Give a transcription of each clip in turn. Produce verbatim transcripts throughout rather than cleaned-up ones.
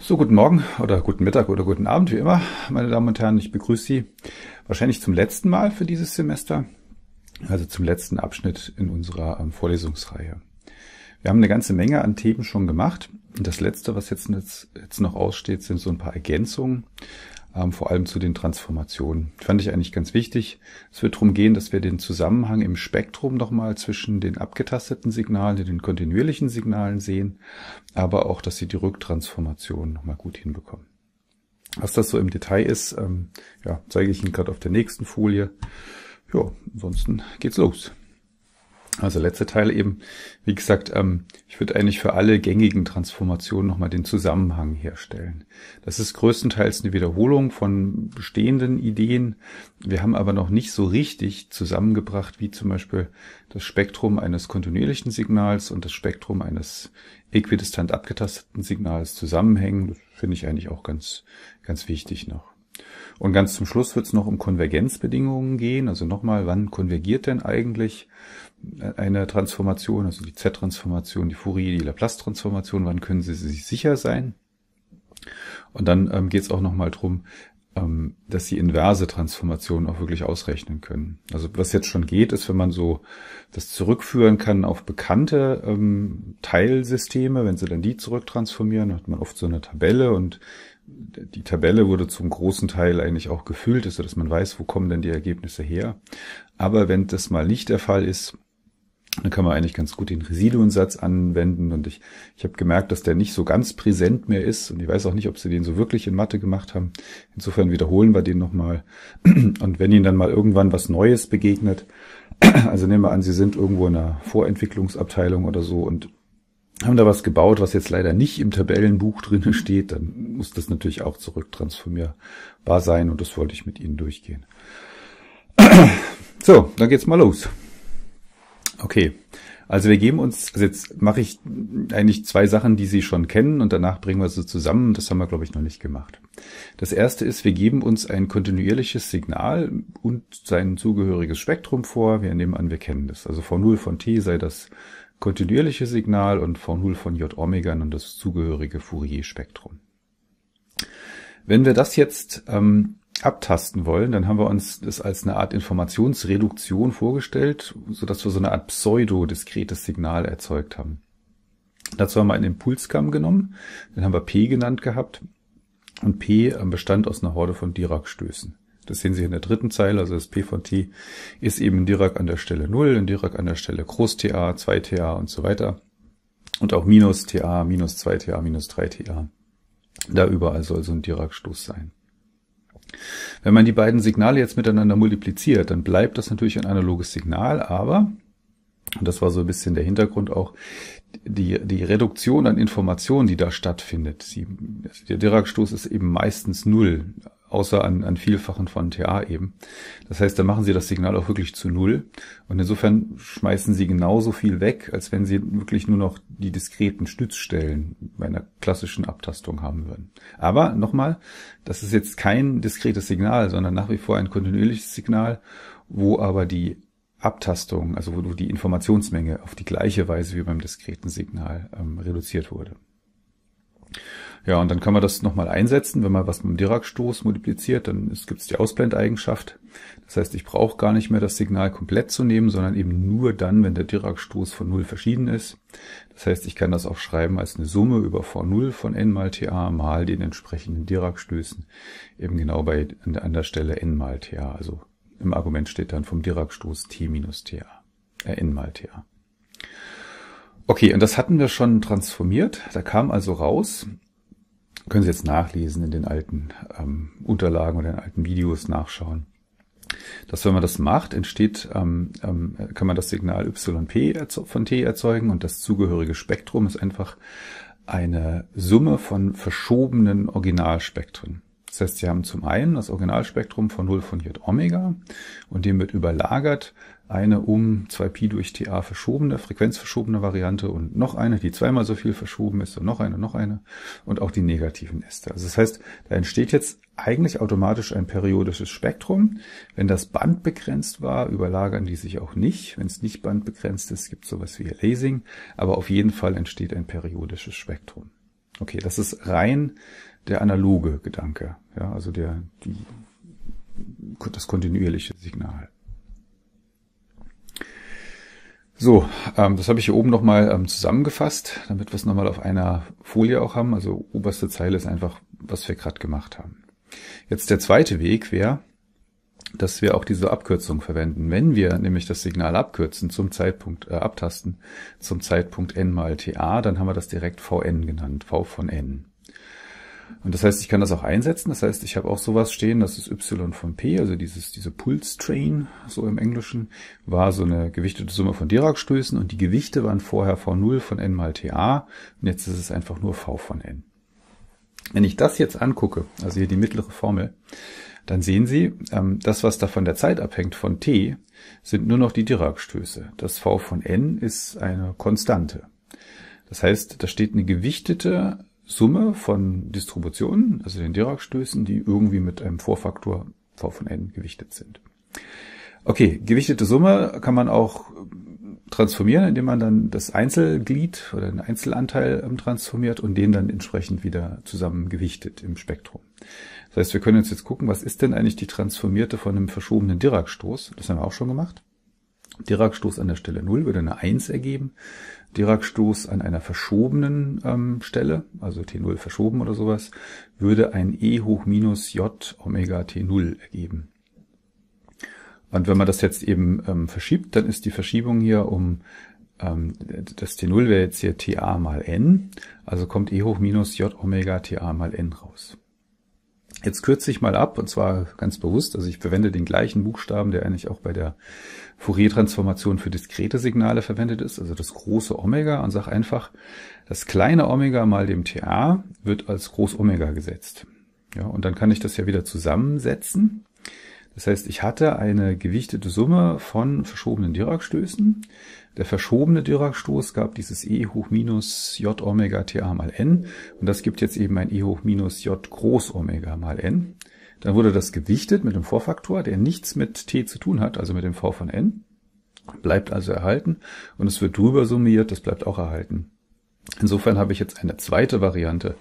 So, guten Morgen oder guten Mittag oder guten Abend, wie immer, meine Damen und Herren. Ich begrüße Sie wahrscheinlich zum letzten Mal für dieses Semester, also zum letzten Abschnitt in unserer ähm, Vorlesungsreihe. Wir haben eine ganze Menge an Themen schon gemacht. Und das letzte, was jetzt, jetzt noch aussteht, sind so ein paar Ergänzungen, ähm, vor allem zu den Transformationen. Fand ich eigentlich ganz wichtig. Es wird darum gehen, dass wir den Zusammenhang im Spektrum nochmal zwischen den abgetasteten Signalen und den kontinuierlichen Signalen sehen, aber auch, dass Sie die Rücktransformation nochmal gut hinbekommen. Was das so im Detail ist, ähm, ja, zeige ich Ihnen gerade auf der nächsten Folie. Ja, ansonsten geht's los. Also letzter Teil eben, wie gesagt, ähm, ich würde eigentlich für alle gängigen Transformationen nochmal den Zusammenhang herstellen. Das ist größtenteils eine Wiederholung von bestehenden Ideen. Wir haben aber noch nicht so richtig zusammengebracht, wie zum Beispiel das Spektrum eines kontinuierlichen Signals und das Spektrum eines äquidistant abgetasteten Signals zusammenhängen. Das finde ich eigentlich auch ganz, ganz wichtig noch. Und ganz zum Schluss wird es noch um Konvergenzbedingungen gehen. Also nochmal, wann konvergiert denn eigentlich eine Transformation, also die Z-Transformation, die Fourier, die Laplace-Transformation, wann können Sie sich sicher sein? Und dann ähm, geht es auch nochmal drum, ähm, dass Sie inverse Transformationen auch wirklich ausrechnen können. Also was jetzt schon geht, ist, wenn man so das zurückführen kann auf bekannte ähm, Teilsysteme, wenn Sie dann die zurücktransformieren, hat man oft so eine Tabelle und die Tabelle wurde zum großen Teil eigentlich auch gefüllt, so dass man weiß, wo kommen denn die Ergebnisse her. Aber wenn das mal nicht der Fall ist, dann kann man eigentlich ganz gut den Residuensatz anwenden. Und ich, ich habe gemerkt, dass der nicht so ganz präsent mehr ist. Und ich weiß auch nicht, ob Sie den so wirklich in Mathe gemacht haben. Insofern wiederholen wir den nochmal. Und wenn Ihnen dann mal irgendwann was Neues begegnet, also nehmen wir an, Sie sind irgendwo in einer Vorentwicklungsabteilung oder so und haben da was gebaut, was jetzt leider nicht im Tabellenbuch drin steht, dann muss das natürlich auch zurücktransformierbar sein und das wollte ich mit Ihnen durchgehen. So, dann geht's mal los. Okay, also wir geben uns, also jetzt mache ich eigentlich zwei Sachen, die Sie schon kennen und danach bringen wir sie zusammen. Das haben wir, glaube ich, noch nicht gemacht. Das erste ist, wir geben uns ein kontinuierliches Signal und sein zugehöriges Spektrum vor. Wir nehmen an, wir kennen das. Also V null von t sei das kontinuierliche Signal und V null von J Omega und das zugehörige Fourier-Spektrum. Wenn wir das jetzt ähm, abtasten wollen, dann haben wir uns das als eine Art Informationsreduktion vorgestellt, sodass wir so eine Art pseudo-diskretes Signal erzeugt haben. Dazu haben wir einen Impulskamm genommen, den haben wir P genannt gehabt und P bestand aus einer Horde von Dirac-Stößen. Das sehen Sie in der dritten Zeile, also das P von t ist eben ein Dirac an der Stelle null, ein Dirac an der Stelle Groß-T A, zwei T A und so weiter. Und auch minus T A, minus zwei T A, minus drei T A. Da überall soll so ein Dirac-Stoß sein. Wenn man die beiden Signale jetzt miteinander multipliziert, dann bleibt das natürlich ein analoges Signal, aber, und das war so ein bisschen der Hintergrund auch, die, die Reduktion an Informationen, die da stattfindet, die, der Dirac-Stoß ist eben meistens null, außer an, an Vielfachen von T A eben. Das heißt, da machen Sie das Signal auch wirklich zu null und insofern schmeißen Sie genauso viel weg, als wenn Sie wirklich nur noch die diskreten Stützstellen bei einer klassischen Abtastung haben würden. Aber nochmal, das ist jetzt kein diskretes Signal, sondern nach wie vor ein kontinuierliches Signal, wo aber die Abtastung, also wo die Informationsmenge auf die gleiche Weise wie beim diskreten Signal ähm, reduziert wurde. Ja, und dann kann man das nochmal einsetzen, wenn man was mit dem Dirac-Stoß multipliziert, dann gibt es die Ausblendeigenschaft. Das heißt, ich brauche gar nicht mehr das Signal komplett zu nehmen, sondern eben nur dann, wenn der Dirac-Stoß von null verschieden ist. Das heißt, ich kann das auch schreiben als eine Summe über V null von n mal T A mal den entsprechenden Dirac-Stößen, eben genau bei an der Stelle n mal T A. Also im Argument steht dann vom Dirac-Stoß t minus T A, äh, n mal T A. Okay, und das hatten wir schon transformiert. Da kam also raus, können Sie jetzt nachlesen in den alten ähm, Unterlagen oder in den alten Videos nachschauen, dass wenn man das macht, entsteht, ähm, ähm, kann man das Signal Y P von t erzeugen und das zugehörige Spektrum ist einfach eine Summe von verschobenen Originalspektren. Das heißt, Sie haben zum einen das Originalspektrum von null von J Omega und dem wird überlagert eine um zwei Pi durch T A verschobene, frequenzverschobene Variante und noch eine, die zweimal so viel verschoben ist und noch eine, noch eine und auch die negativen Äste. Also das heißt, da entsteht jetzt eigentlich automatisch ein periodisches Spektrum. Wenn das bandbegrenzt war, überlagern die sich auch nicht. Wenn es nicht bandbegrenzt ist, gibt es sowas wie Aliasing, aber auf jeden Fall entsteht ein periodisches Spektrum. Okay, das ist rein der analoge Gedanke, ja, also der, die, das kontinuierliche Signal. So, ähm, das habe ich hier oben nochmal ähm, zusammengefasst, damit wir es nochmal auf einer Folie auch haben. Also oberste Zeile ist einfach, was wir gerade gemacht haben. Jetzt der zweite Weg wäre, dass wir auch diese Abkürzung verwenden. Wenn wir nämlich das Signal abkürzen zum Zeitpunkt, äh, abtasten zum Zeitpunkt n mal ta, dann haben wir das direkt Vn genannt, V von n. Und das heißt, ich kann das auch einsetzen. Das heißt, ich habe auch sowas stehen, das ist y von p, also dieses, diese Pulse Train, so im Englischen, war so eine gewichtete Summe von Dirac-Stößen und die Gewichte waren vorher v null von n mal ta und jetzt ist es einfach nur v von n. Wenn ich das jetzt angucke, also hier die mittlere Formel, dann sehen Sie, das, was da von der Zeit abhängt, von t, sind nur noch die Dirac-Stöße. Das v von n ist eine Konstante. Das heißt, da steht eine gewichtete Summe von Distributionen, also den Dirac-Stößen, die irgendwie mit einem Vorfaktor v von n gewichtet sind. Okay, gewichtete Summe kann man auch transformieren, indem man dann das Einzelglied oder den Einzelanteil transformiert und den dann entsprechend wieder zusammen gewichtet im Spektrum. Das heißt, wir können uns jetzt gucken, was ist denn eigentlich die transformierte von einem verschobenen Dirac-Stoß? Das haben wir auch schon gemacht. Dirac-Stoß an der Stelle null würde eine eins ergeben. Dirac-Stoß an einer verschobenen ähm, Stelle, also T null verschoben oder sowas, würde ein E hoch minus J Omega T null ergeben. Und wenn man das jetzt eben ähm, verschiebt, dann ist die Verschiebung hier um, ähm, das T null wäre jetzt hier Ta mal n, also kommt E hoch minus J Omega Ta mal n raus. Jetzt kürze ich mal ab, und zwar ganz bewusst, also ich verwende den gleichen Buchstaben, der eigentlich auch bei der Fourier-Transformation für diskrete Signale verwendet ist, also das große Omega, und sage einfach, das kleine Omega mal dem Ta wird als Groß Omega gesetzt. Ja, und dann kann ich das ja wieder zusammensetzen. Das heißt, ich hatte eine gewichtete Summe von verschobenen Dirac-Stößen. Der verschobene Dirac-Stoß gab dieses E hoch minus J Omega Ta mal n und das gibt jetzt eben ein E hoch minus J Groß Omega mal n. Dann wurde das gewichtet mit einem Vorfaktor, der nichts mit t zu tun hat, also mit dem V von n, bleibt also erhalten und es wird drüber summiert, das bleibt auch erhalten. Insofern habe ich jetzt eine zweite Variante,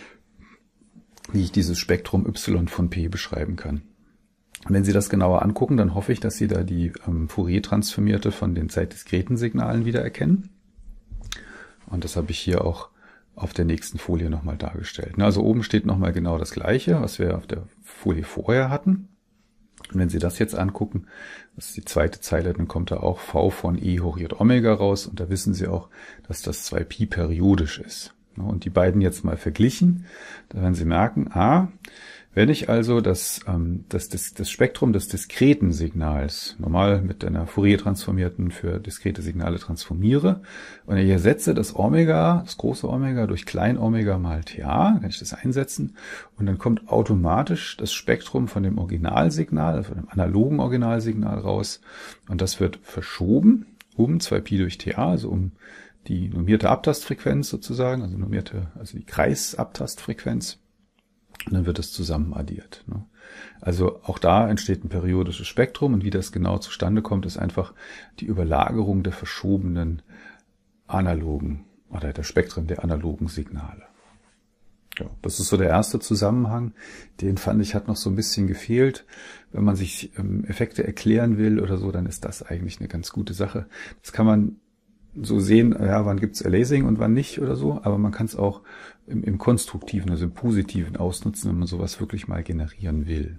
wie ich dieses Spektrum y von p beschreiben kann. Wenn Sie das genauer angucken, dann hoffe ich, dass Sie da die ähm, Fourier-Transformierte von den zeitdiskreten Signalen wiedererkennen. Und das habe ich hier auch auf der nächsten Folie nochmal dargestellt. Also oben steht nochmal genau das Gleiche, was wir auf der Folie vorher hatten. Und wenn Sie das jetzt angucken, das ist die zweite Zeile, dann kommt da auch V von E hoch J Omega raus. Und da wissen Sie auch, dass das zwei Pi periodisch ist. Und die beiden jetzt mal verglichen, da werden Sie merken, ah, wenn ich also das, ähm, das, das, das Spektrum des diskreten Signals normal mit einer Fourier-Transformierten für diskrete Signale transformiere und ich ersetze das Omega, das große Omega durch klein Omega mal Ta, kann ich das einsetzen und dann kommt automatisch das Spektrum von dem Originalsignal, von dem analogen Originalsignal raus und das wird verschoben um zwei Pi durch Ta, also um die normierte Abtastfrequenz sozusagen, also normierte, also die Kreisabtastfrequenz. Und dann wird es zusammen addiert. Ne? Also auch da entsteht ein periodisches Spektrum und wie das genau zustande kommt, ist einfach die Überlagerung der verschobenen analogen oder der Spektren der analogen Signale. Ja, das ist so der erste Zusammenhang. Den fand ich hat noch so ein bisschen gefehlt. Wenn man sich ähm, Effekte erklären will oder so, dann ist das eigentlich eine ganz gute Sache. Das kann man so sehen, ja, wann gibt's Aliasing und wann nicht oder so, aber man kann es auch im, im Konstruktiven, also im Positiven ausnutzen, wenn man sowas wirklich mal generieren will.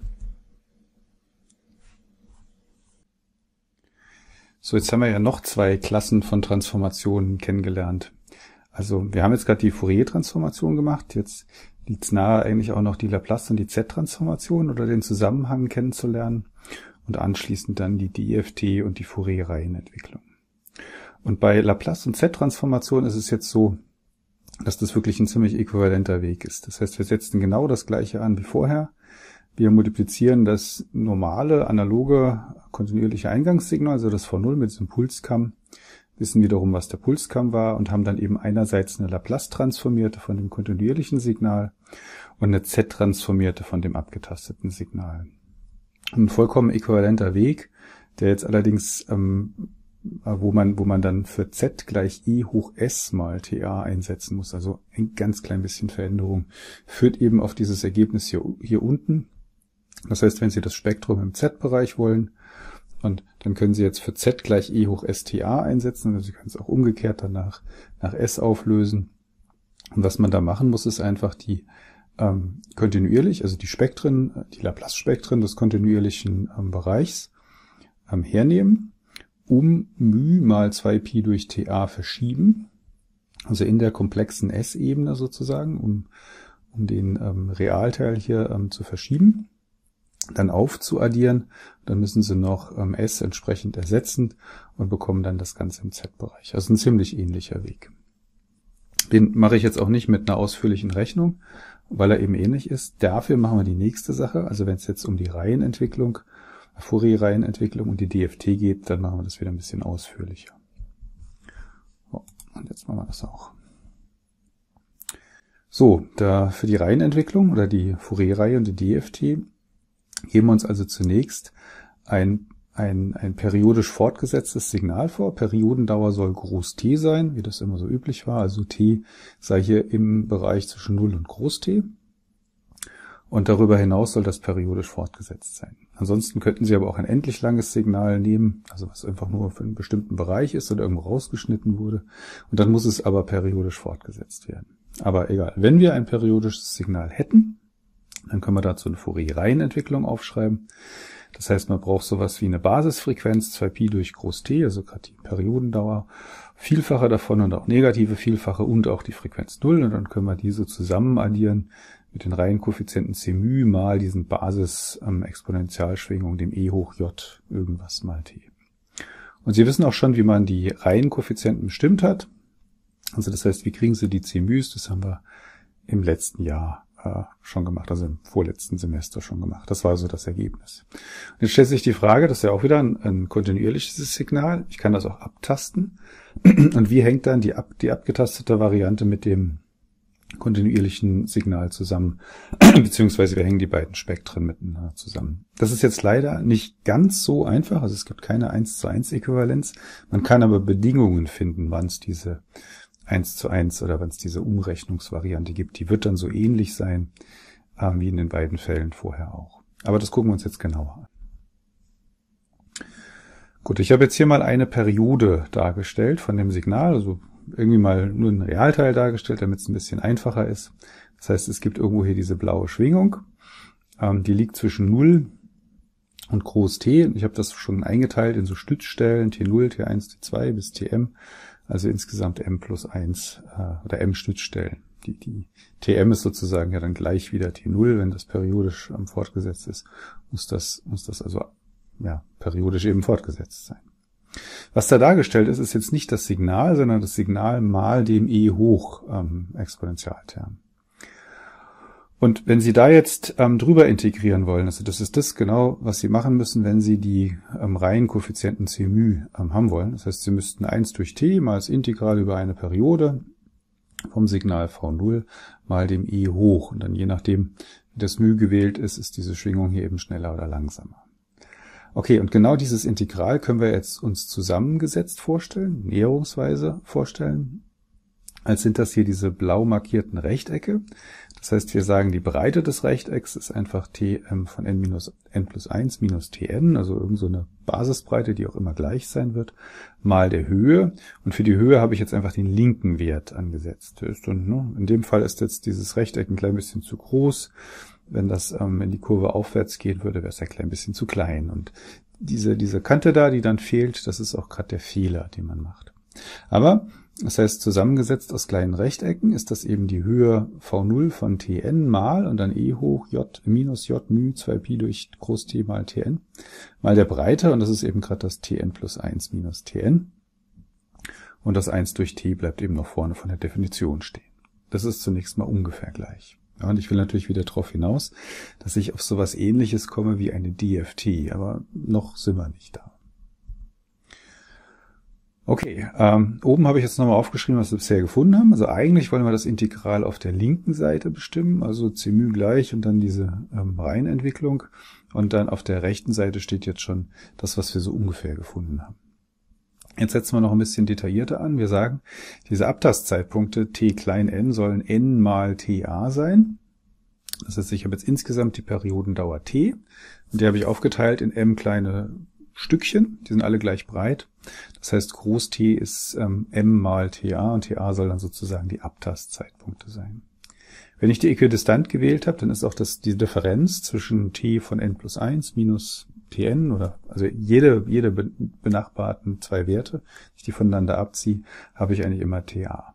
So, jetzt haben wir ja noch zwei Klassen von Transformationen kennengelernt. Also wir haben jetzt gerade die Fourier-Transformation gemacht, jetzt liegt es nahe, eigentlich auch noch die Laplace- und die Z-Transformation oder den Zusammenhang kennenzulernen und anschließend dann die D F T und die Fourier-Reihenentwicklung. Und bei Laplace- und Z-Transformation ist es jetzt so, dass das wirklich ein ziemlich äquivalenter Weg ist. Das heißt, wir setzen genau das Gleiche an wie vorher. Wir multiplizieren das normale, analoge, kontinuierliche Eingangssignal, also das V null mit diesem Pulskamm, wissen wiederum, was der Pulskamm war und haben dann eben einerseits eine Laplace-Transformierte von dem kontinuierlichen Signal und eine Z-Transformierte von dem abgetasteten Signal. Ein vollkommen äquivalenter Weg, der jetzt allerdings ähm, wo man, wo man dann für z gleich e hoch s mal ta einsetzen muss. Also ein ganz klein bisschen Veränderung führt eben auf dieses Ergebnis hier, hier unten. Das heißt, wenn Sie das Spektrum im z-Bereich wollen, und dann können Sie jetzt für z gleich e hoch sta einsetzen, also Sie können es auch umgekehrt dann nach, nach s auflösen. Und was man da machen muss, ist einfach die ähm, kontinuierlich, also die Spektren, die Laplace-Spektren des kontinuierlichen ähm, Bereichs ähm, hernehmen, um μ mal zwei Pi durch ta verschieben, also in der komplexen S-Ebene sozusagen, um, um den ähm, Realteil hier ähm, zu verschieben, dann aufzuaddieren, dann müssen Sie noch ähm, S entsprechend ersetzen und bekommen dann das Ganze im Z-Bereich. Also ein ziemlich ähnlicher Weg. Den mache ich jetzt auch nicht mit einer ausführlichen Rechnung, weil er eben ähnlich ist. Dafür machen wir die nächste Sache, also wenn es jetzt um die Reihenentwicklung, Fourier-Reihenentwicklung und die D F T geht, dann machen wir das wieder ein bisschen ausführlicher. So, und jetzt machen wir das auch. So, da für die Reihenentwicklung oder die Fourier-Reihe und die D F T geben wir uns also zunächst ein, ein, ein periodisch fortgesetztes Signal vor. Periodendauer soll groß T sein, wie das immer so üblich war. Also T sei hier im Bereich zwischen null und groß T. Und darüber hinaus soll das periodisch fortgesetzt sein. Ansonsten könnten Sie aber auch ein endlich langes Signal nehmen, also was einfach nur für einen bestimmten Bereich ist oder irgendwo rausgeschnitten wurde. Und dann muss es aber periodisch fortgesetzt werden. Aber egal, wenn wir ein periodisches Signal hätten, dann können wir dazu eine Fourier-Reihenentwicklung aufschreiben. Das heißt, man braucht sowas wie eine Basisfrequenz, zwei Pi durch groß T, also gerade die Periodendauer, Vielfache davon und auch negative Vielfache und auch die Frequenz null. Und dann können wir diese zusammen addieren mit den Reihenkoeffizienten Cμ mal diesen Basis-Exponentialschwingung, dem e hoch j irgendwas mal t. Und Sie wissen auch schon, wie man die Reihenkoeffizienten bestimmt hat. Also das heißt, wie kriegen Sie die Cμs? Das haben wir im letzten Jahr äh, schon gemacht, also im vorletzten Semester schon gemacht. Das war so das Ergebnis. Und jetzt stellt sich die Frage, das ist ja auch wieder ein, ein kontinuierliches Signal. Ich kann das auch abtasten. Und wie hängt dann die, ab, die abgetastete Variante mit dem kontinuierlichen Signal zusammen, beziehungsweise wir hängen die beiden Spektren miteinander zusammen. Das ist jetzt leider nicht ganz so einfach, also es gibt keine eins zu eins Äquivalenz. Man kann aber Bedingungen finden, wann es diese eins zu eins oder wann es diese Umrechnungsvariante gibt. Die wird dann so ähnlich sein, äh, wie in den beiden Fällen vorher auch. Aber das gucken wir uns jetzt genauer an. Gut, ich habe jetzt hier mal eine Periode dargestellt von dem Signal, also irgendwie mal nur einen Realteil dargestellt, damit es ein bisschen einfacher ist. Das heißt, es gibt irgendwo hier diese blaue Schwingung, ähm, die liegt zwischen null und groß T. Ich habe das schon eingeteilt in so Stützstellen, T null, T eins, T zwei bis Tm, also insgesamt m plus eins äh, oder m Stützstellen. Die, die Tm ist sozusagen ja dann gleich wieder T null, wenn das periodisch ähm, fortgesetzt ist, muss das, muss das also ja periodisch eben fortgesetzt sein. Was da dargestellt ist, ist jetzt nicht das Signal, sondern das Signal mal dem e hoch ähm, Exponentialterm. Und wenn Sie da jetzt ähm, drüber integrieren wollen, also das ist das genau, was Sie machen müssen, wenn Sie die ähm, Reihenkoeffizienten Cμ ähm, haben wollen. Das heißt, Sie müssten eins durch t mal das Integral über eine Periode vom Signal v null mal dem e hoch. Und dann je nachdem, wie das μ gewählt ist, ist diese Schwingung hier eben schneller oder langsamer. Okay, und genau dieses Integral können wir jetzt uns zusammengesetzt vorstellen, näherungsweise vorstellen, als sind das hier diese blau markierten Rechtecke. Das heißt, wir sagen, die Breite des Rechtecks ist einfach Tm von n minus n plus eins minus Tn, also irgend so eine Basisbreite, die auch immer gleich sein wird, mal der Höhe. Und für die Höhe habe ich jetzt einfach den linken Wert angesetzt. Und, ne, in dem Fall ist jetzt dieses Rechteck ein klein bisschen zu groß. Wenn das, ähm, wenn die Kurve aufwärts gehen würde, wäre es ein klein bisschen zu klein. Und diese, diese Kante da, die dann fehlt, das ist auch gerade der Fehler, den man macht. Aber, das heißt, zusammengesetzt aus kleinen Rechtecken ist das eben die Höhe v null von Tn mal und dann e hoch j minus j μ zwei Pi durch groß T mal Tn mal der Breite und das ist eben gerade das Tn plus eins minus Tn. Und das eins durch T bleibt eben noch vorne von der Definition stehen. Das ist zunächst mal ungefähr gleich. Ja, und ich will natürlich wieder darauf hinaus, dass ich auf sowas Ähnliches komme wie eine D F T, aber noch sind wir nicht da. Okay, ähm, oben habe ich jetzt nochmal aufgeschrieben, was wir bisher gefunden haben. Also eigentlich wollen wir das Integral auf der linken Seite bestimmen, also Cμ gleich und dann diese ähm, Reihenentwicklung. Und dann auf der rechten Seite steht jetzt schon das, was wir so ungefähr gefunden haben. Jetzt setzen wir noch ein bisschen detaillierter an. Wir sagen, diese Abtastzeitpunkte t klein n sollen n mal ta sein. Das heißt, ich habe jetzt insgesamt die Periodendauer t. Und die habe ich aufgeteilt in m kleine Stückchen. Die sind alle gleich breit. Das heißt, groß T ist ähm, m mal ta und ta soll dann sozusagen die Abtastzeitpunkte sein. Wenn ich die Äquidistant gewählt habe, dann ist auch das die Differenz zwischen t von n plus eins minus tn, oder also jede jede benachbarten zwei Werte, die ich die voneinander abziehe, habe ich eigentlich immer ta.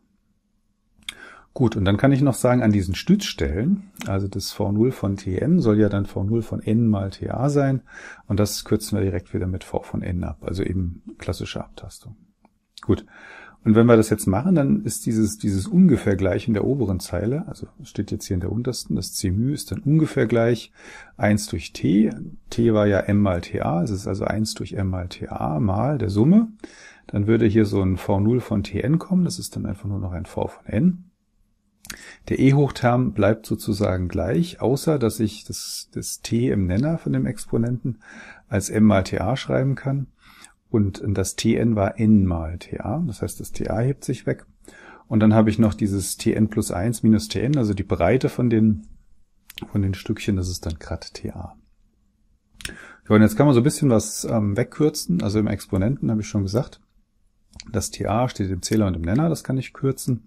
Gut, und dann kann ich noch sagen, an diesen Stützstellen, also das v null von tn soll ja dann v null von n mal ta sein, und das kürzen wir direkt wieder mit v von n ab, also eben klassische Abtastung. Gut. Und wenn wir das jetzt machen, dann ist dieses, dieses ungefähr gleich in der oberen Zeile, also steht jetzt hier in der untersten, das c μ ist dann ungefähr gleich eins durch t. T war ja m mal ta, es ist also eins durch m mal ta mal der Summe. Dann würde hier so ein v null von tn kommen, das ist dann einfach nur noch ein v von n. Der e-Hochterm bleibt sozusagen gleich, außer dass ich das, das t im Nenner von dem Exponenten als m mal ta schreiben kann. Und das tn war n mal ta, das heißt, das ta hebt sich weg. Und dann habe ich noch dieses tn plus eins minus tn, also die Breite von den, von den Stückchen, das ist dann grad ta. Ja, und jetzt kann man so ein bisschen was ähm, wegkürzen. Also im Exponenten habe ich schon gesagt, das ta steht im Zähler und im Nenner, das kann ich kürzen.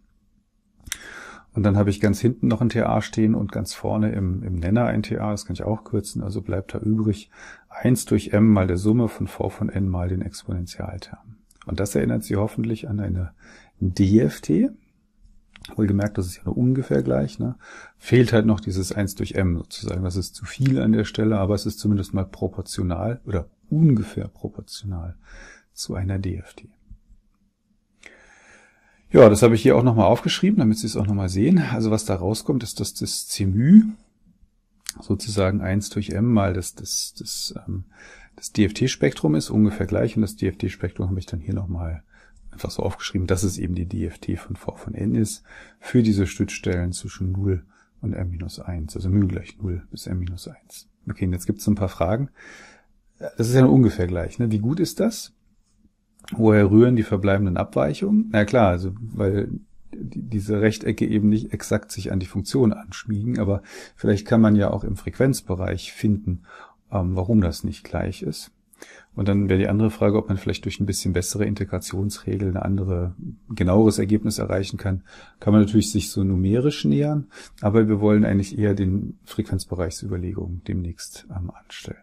Und dann habe ich ganz hinten noch ein ta stehen und ganz vorne im, im Nenner ein ta, das kann ich auch kürzen, also bleibt da übrig eins durch m mal der Summe von v von n mal den Exponentialterm. Und das erinnert Sie hoffentlich an eine D F T. Wohlgemerkt, das ist ja nur ungefähr gleich, ne? Fehlt halt noch dieses eins durch m sozusagen, das ist zu viel an der Stelle, aber es ist zumindest mal proportional oder ungefähr proportional zu einer D F T. Ja, das habe ich hier auch nochmal aufgeschrieben, damit Sie es auch nochmal sehen. Also was da rauskommt, ist, dass das c μ sozusagen eins durch m mal das, das, das, ähm, das D F T-Spektrum ist, ungefähr gleich. Und das D F T-Spektrum habe ich dann hier nochmal einfach so aufgeschrieben, dass es eben die D F T von v von n ist, für diese Stützstellen zwischen null und m minus eins, also μ gleich null bis m minus eins. Okay, und jetzt gibt es ein paar Fragen. Das ist ja nur ungefähr gleich, ne? Wie gut ist das? Woher rühren die verbleibenden Abweichungen? Na klar, also weil diese Rechtecke eben nicht exakt sich an die Funktion anschmiegen, aber vielleicht kann man ja auch im Frequenzbereich finden, ähm, warum das nicht gleich ist. Und dann wäre die andere Frage, ob man vielleicht durch ein bisschen bessere Integrationsregel eine andere, genaueres Ergebnis erreichen kann. Kann man natürlich sich so numerisch nähern, aber wir wollen eigentlich eher den Frequenzbereichsüberlegungen demnächst ähm, anstellen.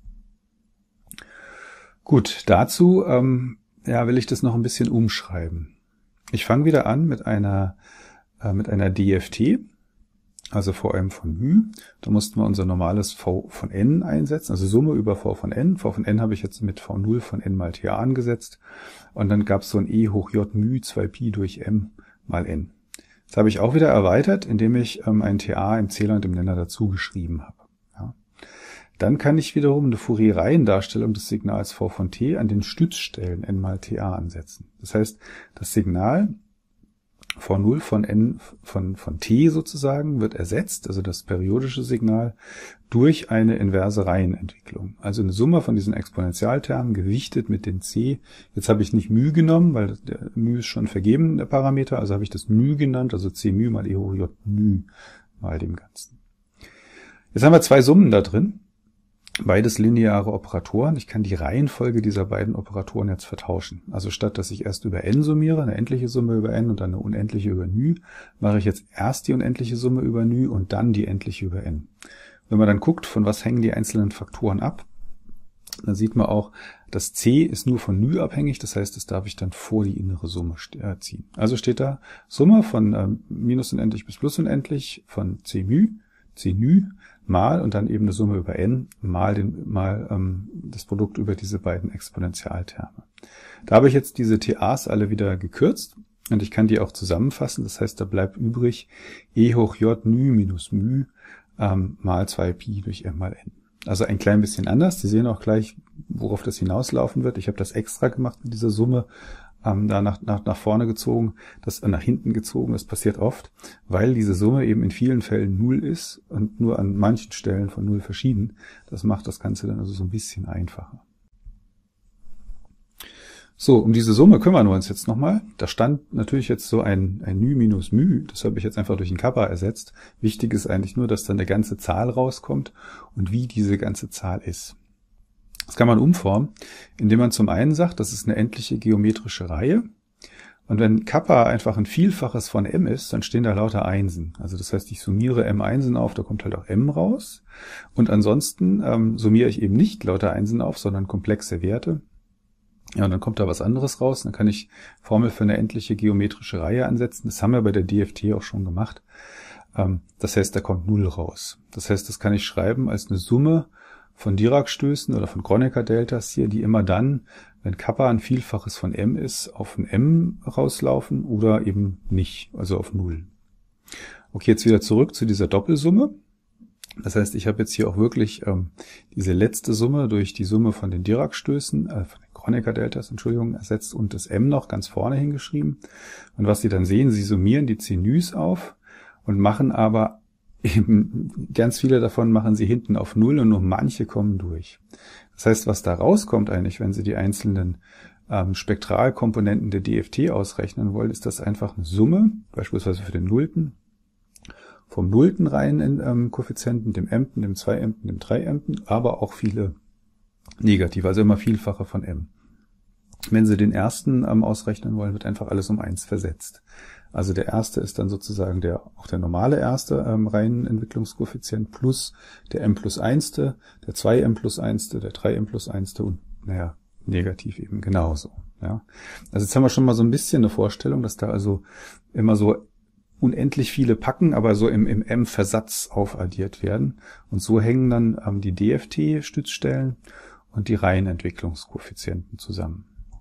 Gut, dazu ähm, ja, will ich das noch ein bisschen umschreiben. Ich fange wieder an mit einer äh, mit einer D F T, also Vm von μ. Da mussten wir unser normales v von n einsetzen, also Summe über v von n. V von n habe ich jetzt mit v null von n mal ta angesetzt. Und dann gab es so ein e hoch j μ zwei Pi durch m mal n. Das habe ich auch wieder erweitert, indem ich ähm, ein ta im Zähler und im Nenner dazu geschrieben habe. Ja. Dann kann ich wiederum eine Fourier-Reihendarstellung des Signals v von t an den Stützstellen n mal ta ansetzen. Das heißt, das Signal v null von n von, von t sozusagen wird ersetzt, also das periodische Signal, durch eine inverse Reihenentwicklung. Also eine Summe von diesen Exponentialtermen gewichtet mit den c. Jetzt habe ich nicht μ genommen, weil der μ ist schon vergeben, der Parameter, also habe ich das μ genannt, also c μ mal e hoch j μ mal dem Ganzen. Jetzt haben wir zwei Summen da drin. Beides lineare Operatoren. Ich kann die Reihenfolge dieser beiden Operatoren jetzt vertauschen. Also statt dass ich erst über n summiere, eine endliche Summe über n und dann eine unendliche über n, mache ich jetzt erst die unendliche Summe über n und dann die endliche über n. Wenn man dann guckt, von was hängen die einzelnen Faktoren ab, dann sieht man auch, das c ist nur von n abhängig, das heißt, das darf ich dann vor die innere Summe ziehen. Also steht da Summe von äh, minus unendlich bis plus unendlich von c μ, c n mal und dann eben eine Summe über n mal, den, mal ähm, das Produkt über diese beiden Exponentialterme. Da habe ich jetzt diese ta's alle wieder gekürzt und ich kann die auch zusammenfassen. Das heißt, da bleibt übrig e hoch j n minus μ ähm, mal zwei Pi durch m mal n. Also ein klein bisschen anders. Sie sehen auch gleich, worauf das hinauslaufen wird. Ich habe das extra gemacht mit dieser Summe, ähm, da nach, nach, nach vorne gezogen, das äh, nach hinten gezogen. Das passiert oft, weil diese Summe eben in vielen Fällen null ist und nur an manchen Stellen von null verschieden. Das macht das Ganze dann also so ein bisschen einfacher. So, um diese Summe kümmern wir uns jetzt nochmal. Da stand natürlich jetzt so ein, ein Nü minus Mü. Das habe ich jetzt einfach durch ein Kappa ersetzt. Wichtig ist eigentlich nur, dass dann eine ganze Zahl rauskommt und wie diese ganze Zahl ist. Das kann man umformen, indem man zum einen sagt, das ist eine endliche geometrische Reihe. Und wenn Kappa einfach ein Vielfaches von m ist, dann stehen da lauter Einsen. Also das heißt, ich summiere m Einsen auf, da kommt halt auch m raus. Und ansonsten ähm, summiere ich eben nicht lauter Einsen auf, sondern komplexe Werte. Ja, und dann kommt da was anderes raus. Dann kann ich Formel für eine endliche geometrische Reihe ansetzen. Das haben wir bei der D F T auch schon gemacht. Ähm, das heißt, da kommt null raus. Das heißt, das kann ich schreiben als eine Summe von Dirac-Stößen oder von Kronecker-Deltas hier, die immer dann, wenn Kappa ein Vielfaches von m ist, auf ein m rauslaufen oder eben nicht, also auf null. Okay, jetzt wieder zurück zu dieser Doppelsumme. Das heißt, ich habe jetzt hier auch wirklich ähm, diese letzte Summe durch die Summe von den Dirac-Stößen, äh, von den Kronecker-Deltas, Entschuldigung, ersetzt und das m noch ganz vorne hingeschrieben. Und was Sie dann sehen, Sie summieren die Zenüs auf und machen aber eben, ganz viele davon machen Sie hinten auf null und nur manche kommen durch. Das heißt, was da rauskommt eigentlich, wenn Sie die einzelnen ähm, Spektralkomponenten der D F T ausrechnen wollen, ist das einfach eine Summe, beispielsweise für den Nullten, vom Nullten rein in ähm, Koeffizienten, dem Mten, dem zwei Mten, dem drei Mten, aber auch viele negative, also immer Vielfache von m. Wenn Sie den ersten ähm, ausrechnen wollen, wird einfach alles um eins versetzt. Also der erste ist dann sozusagen der auch der normale erste ähm, reinen Entwicklungskoeffizient plus der m plus einste, der zwei m plus einste, der drei m plus einste und naja, negativ eben genauso. Ja. Also jetzt haben wir schon mal so ein bisschen eine Vorstellung, dass da also immer so unendlich viele Packen, aber so im, im M-Versatz aufaddiert werden. Und so hängen dann ähm, die D F T-Stützstellen und die Reihenentwicklungskoeffizienten zusammen.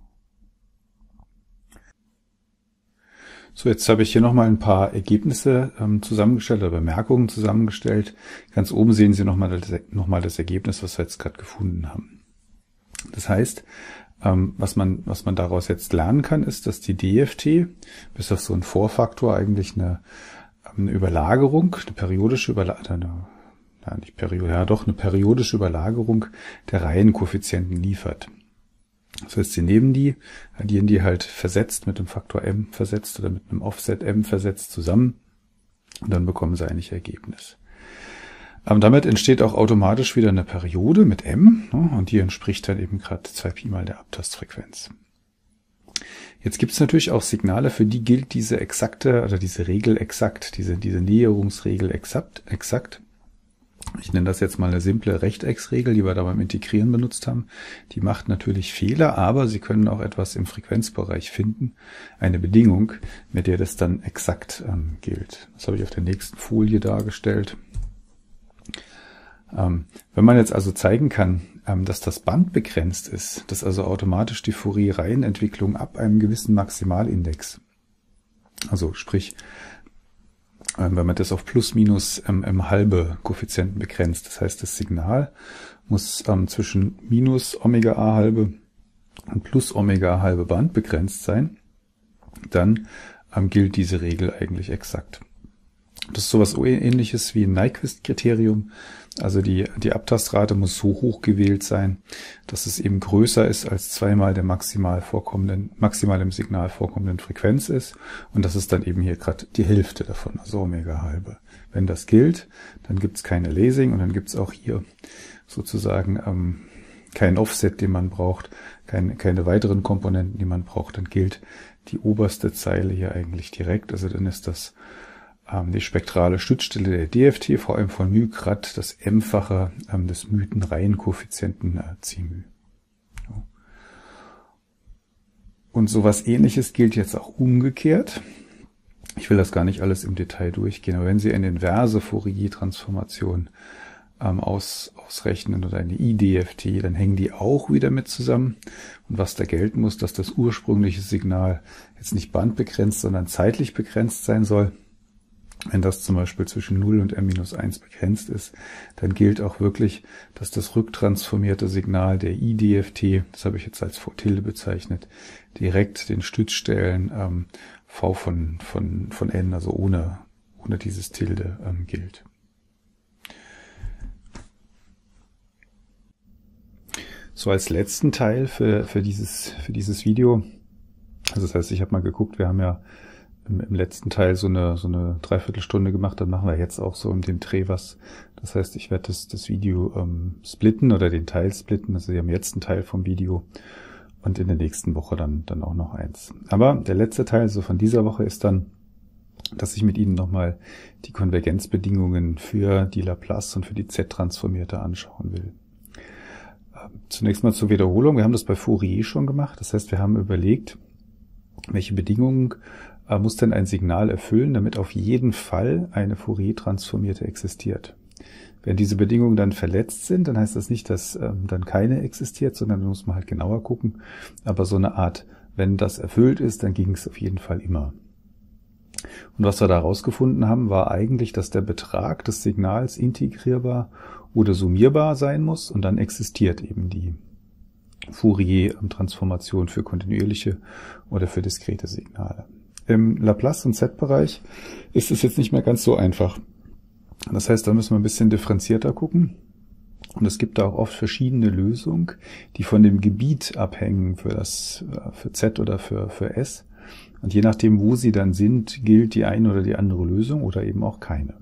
So, jetzt habe ich hier nochmal ein paar Ergebnisse ähm, zusammengestellt oder Bemerkungen zusammengestellt. Ganz oben sehen Sie nochmal das, noch mal das Ergebnis, was wir jetzt gerade gefunden haben. Das heißt, ähm, was man, was man daraus jetzt lernen kann, ist, dass die D F T bis auf so einen Vorfaktor eigentlich eine, eine Überlagerung, eine periodische Überlagerung, ja, nicht Periode, ja doch, eine periodische Überlagerung der Reihenkoeffizienten liefert. Das heißt, Sie nehmen die, addieren die halt versetzt mit dem Faktor m versetzt oder mit einem Offset m versetzt zusammen und dann bekommen Sie eigentlich Ergebnis. Aber damit entsteht auch automatisch wieder eine Periode mit m, ne, und die entspricht dann eben gerade zwei Pi mal der Abtastfrequenz. Jetzt gibt es natürlich auch Signale, für die gilt diese exakte oder diese Regel exakt, diese, diese Näherungsregel exakt, exakt. Ich nenne das jetzt mal eine simple Rechtecksregel, die wir da beim Integrieren benutzt haben. Die macht natürlich Fehler, aber Sie können auch etwas im Frequenzbereich finden, eine Bedingung, mit der das dann exakt ähm, gilt. Das habe ich auf der nächsten Folie dargestellt. Ähm, wenn man jetzt also zeigen kann, ähm, dass das Band begrenzt ist, dass also automatisch die Fourier-Reihenentwicklung ab einem gewissen Maximalindex, also sprich, wenn man das auf plus minus ähm, m halbe Koeffizienten begrenzt. Das heißt, das Signal muss ähm, zwischen minus Omega a halbe und plus Omega a halbe Band begrenzt sein. Dann ähm, gilt diese Regel eigentlich exakt. Das ist sowas Ähnliches wie ein Nyquist-Kriterium. Also die, die Abtastrate muss so hoch gewählt sein, dass es eben größer ist als zweimal der maximal vorkommenden, maximal im Signal vorkommenden Frequenz ist. Und das ist dann eben hier gerade die Hälfte davon, also Omega halbe. Wenn das gilt, dann gibt es keine Lasing und dann gibt es auch hier sozusagen ähm, kein Offset, den man braucht, keine, keine weiteren Komponenten, die man braucht. Dann gilt die oberste Zeile hier eigentlich direkt. Also dann ist das die spektrale Stützstelle der D F T, vor allem von μ grad das m-fache ähm, des Mythenreihenkoeffizienten äh, Cμ. So. Und sowas Ähnliches gilt jetzt auch umgekehrt. Ich will das gar nicht alles im Detail durchgehen, aber wenn Sie eine inverse Fourier-Transformation ähm, aus, ausrechnen oder eine I D F T, dann hängen die auch wieder mit zusammen. Und was da gelten muss, dass das ursprüngliche Signal jetzt nicht bandbegrenzt, sondern zeitlich begrenzt sein soll. Wenn das zum Beispiel zwischen null und m minus eins begrenzt ist, dann gilt auch wirklich, dass das rücktransformierte Signal der I D F T, das habe ich jetzt als V-Tilde bezeichnet, direkt den Stützstellen ähm, V von, von, von n, also ohne, ohne dieses Tilde, ähm, gilt. So als letzten Teil für, für, dieses, für dieses Video, also das heißt, ich habe mal geguckt, wir haben ja im, im letzten Teil so eine, so eine Dreiviertelstunde gemacht, dann machen wir jetzt auch so in dem Dreh was. Das heißt, ich werde das, das Video ähm, splitten oder den Teil splitten, also Sie haben jetzt einen Teil vom Video und in der nächsten Woche dann, dann auch noch eins. Aber der letzte Teil so von dieser Woche ist dann, dass ich mit Ihnen nochmal die Konvergenzbedingungen für die Laplace und für die Z-Transformierte anschauen will. Zunächst mal zur Wiederholung. Wir haben das bei Fourier schon gemacht. Das heißt, wir haben überlegt, welche Bedingungen äh, muss denn ein Signal erfüllen, damit auf jeden Fall eine Fourier-Transformierte existiert. Wenn diese Bedingungen dann verletzt sind, dann heißt das nicht, dass ähm, dann keine existiert, sondern dann muss man halt genauer gucken. Aber so eine Art, wenn das erfüllt ist, dann ging es auf jeden Fall immer. Und was wir da rausgefunden haben, war eigentlich, dass der Betrag des Signals integrierbar oder summierbar sein muss und dann existiert eben die Fourier-Transformation für kontinuierliche oder für diskrete Signale. Im Laplace- und Z-Bereich ist es jetzt nicht mehr ganz so einfach. Das heißt, da müssen wir ein bisschen differenzierter gucken. Und es gibt da auch oft verschiedene Lösungen, die von dem Gebiet abhängen für das, für Z oder für, für S. Und je nachdem, wo sie dann sind, gilt die eine oder die andere Lösung oder eben auch keine.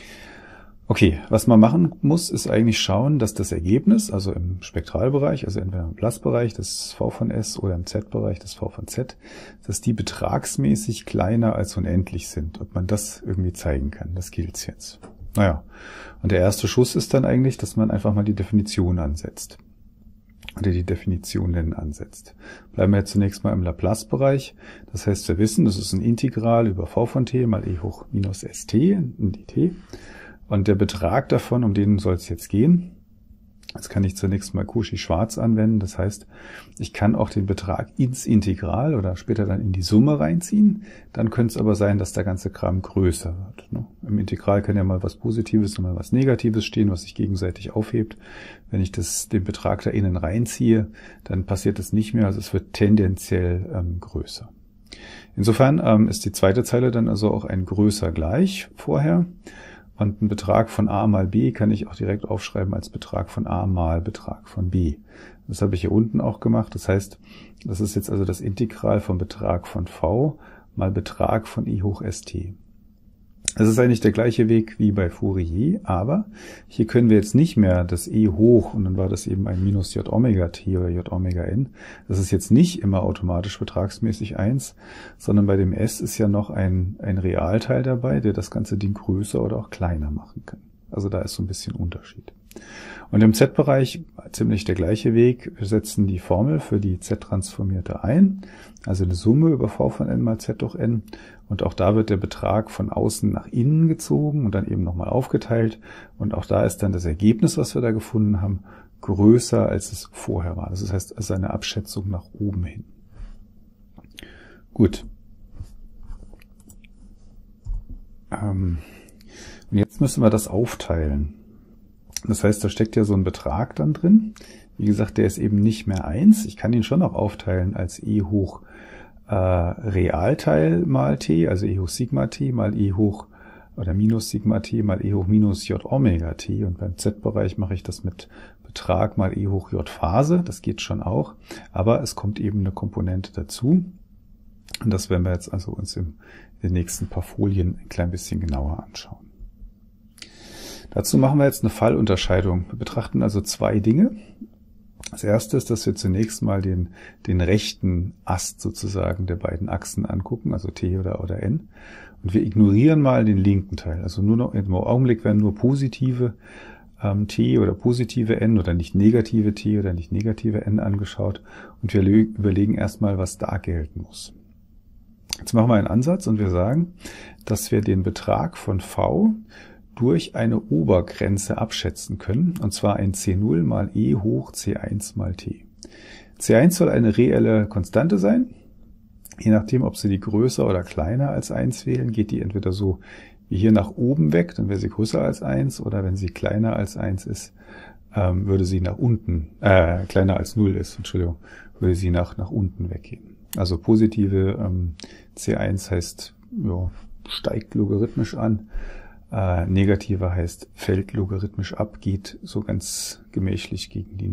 Okay, was man machen muss, ist eigentlich schauen, dass das Ergebnis, also im Spektralbereich, also entweder im Laplace-Bereich, das V von S, oder im Z-Bereich, das V von Z, dass die betragsmäßig kleiner als unendlich sind. Ob man das irgendwie zeigen kann, das gilt jetzt. Naja, und der erste Schuss ist dann eigentlich, dass man einfach mal die Definition ansetzt. Oder die Definitionen ansetzt. Bleiben wir jetzt zunächst mal im Laplace-Bereich. Das heißt, wir wissen, das ist ein Integral über V von t mal e hoch minus st in dt. Und der Betrag davon, um den soll es jetzt gehen. Jetzt kann ich zunächst mal Cauchy-Schwarz anwenden. Das heißt, ich kann auch den Betrag ins Integral oder später dann in die Summe reinziehen. Dann könnte es aber sein, dass der ganze Kram größer wird. Ne? Im Integral kann ja mal was Positives und mal was Negatives stehen, was sich gegenseitig aufhebt. Wenn ich das, den Betrag da innen reinziehe, dann passiert das nicht mehr. Also es wird tendenziell ähm, größer. Insofern ähm, ist die zweite Zeile dann also auch ein größer gleich vorher. Und einen Betrag von a mal b kann ich auch direkt aufschreiben als Betrag von a mal Betrag von b. Das habe ich hier unten auch gemacht. Das heißt, das ist jetzt also das Integral vom Betrag von v mal Betrag von e hoch st. Das ist eigentlich der gleiche Weg wie bei Fourier, aber hier können wir jetzt nicht mehr das e hoch, und dann war das eben ein minus j Omega t oder j Omega n. Das ist jetzt nicht immer automatisch betragsmäßig eins, sondern bei dem s ist ja noch ein, ein Realteil dabei, der das ganze Ding größer oder auch kleiner machen kann. Also da ist so ein bisschen Unterschied. Und im Z-Bereich ziemlich der gleiche Weg. Wir setzen die Formel für die Z-Transformierte ein, also eine Summe über v von n mal z durch n. Und auch da wird der Betrag von außen nach innen gezogen und dann eben nochmal aufgeteilt. Und auch da ist dann das Ergebnis, was wir da gefunden haben, größer, als es vorher war. Das heißt, also eine Abschätzung nach oben hin. Gut. Ähm, und jetzt müssen wir das aufteilen. Das heißt, da steckt ja so ein Betrag dann drin. Wie gesagt, der ist eben nicht mehr eins. Ich kann ihn schon noch aufteilen als e hoch äh, Realteil mal t, also e hoch Sigma t mal e hoch oder minus Sigma t mal e hoch minus j Omega t. Und beim Z-Bereich mache ich das mit Betrag mal e hoch j Phase. Das geht schon auch. Aber es kommt eben eine Komponente dazu. Und das werden wir jetzt also uns im, in den nächsten paar Folien ein klein bisschen genauer anschauen. Dazu machen wir jetzt eine Fallunterscheidung. Wir betrachten also zwei Dinge. Das erste ist, dass wir zunächst mal den, den rechten Ast sozusagen der beiden Achsen angucken, also t oder, oder n. Und wir ignorieren mal den linken Teil. Also nur noch im Augenblick werden nur positive ähm, t oder positive n oder nicht negative t oder nicht negative n angeschaut. Und wir überlegen erstmal, was da gelten muss. Jetzt machen wir einen Ansatz und wir sagen, dass wir den Betrag von v durch eine Obergrenze abschätzen können, und zwar ein c null mal e hoch c eins mal t. c eins soll eine reelle Konstante sein. Je nachdem, ob Sie die größer oder kleiner als eins wählen, geht die entweder so wie hier nach oben weg, dann wäre sie größer als eins, oder wenn sie kleiner als eins ist, ähm, würde sie nach unten, äh, kleiner als null ist, Entschuldigung, würde sie nach, nach unten weggehen. Also positive ähm, c eins heißt, ja, steigt logarithmisch an. Äh, negative heißt, fällt logarithmisch ab, geht so ganz gemächlich gegen die Null.